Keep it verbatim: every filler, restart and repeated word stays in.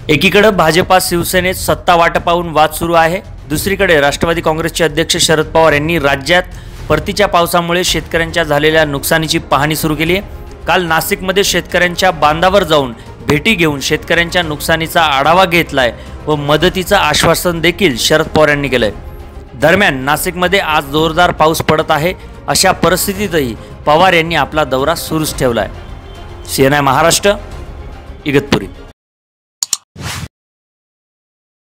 एकीकडे भाजपा शिवसेनेत सत्ता वाटपावरून वाद सुरू आहे, दुसरीकडे राष्ट्रवादी काँग्रेसचे अध्यक्ष शरद पवार यांनी राज्यात परतीच्या पावसामुळे शेतकऱ्यांच्या झालेल्या नुकसानीची पाहणी सुरू केली आहे। काल नाशिकमध्ये शेतकऱ्यांच्या बांधावर जाऊन भेटी घेऊन शेतकऱ्यांच्या नुकसानीचा आढावा घेतलाय व मदतीचं आश्वासन देखील शरद पवार यांनी केलंय। दरम्यान नाशिकमध्ये आज जोरदार पाऊस पडत आहे, अशा परिस्थितीतही पवार यांनी आपला दौरा सुरूच ठेवलाय। C N I Maharashtra, Igatpuri.